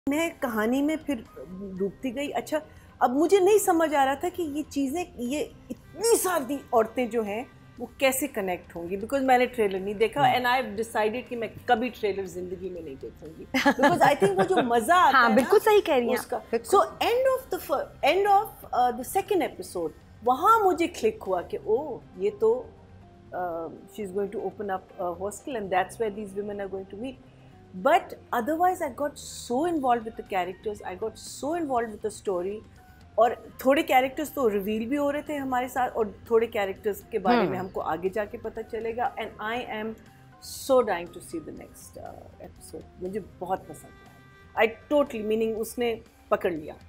मैं कहानी में फिर डूबती गई। अच्छा, अब मुझे नहीं समझ आ रहा था कि ये चीज़ें, ये इतनी सारी औरतें जो हैं वो कैसे कनेक्ट होंगी, बिकॉज मैंने ट्रेलर नहीं देखा एंड आई हैव डिसाइडेड कि मैं कभी ट्रेलर जिंदगी में नहीं देखूंगी, बिकॉज आई थिंक वो जो मजा आता हाँ, है बिल्कुल ना सही कह रही हैं उसका। So end of the second episode वहाँ मुझे क्लिक हुआ कि ओ ये तो she is going to open up hostel and that's where these women are going to meet. But otherwise, I got so involved with the characters, I got so involved with the story. और थोड़े characters तो reveal भी हो रहे थे हमारे साथ, और थोड़े कैरेक्टर्स के बारे में हमको आगे जाके पता चलेगा. And I am so dying to see the next episode. मुझे बहुत पसंद आया. आई टोटली मीनिंग उसने पकड़ लिया.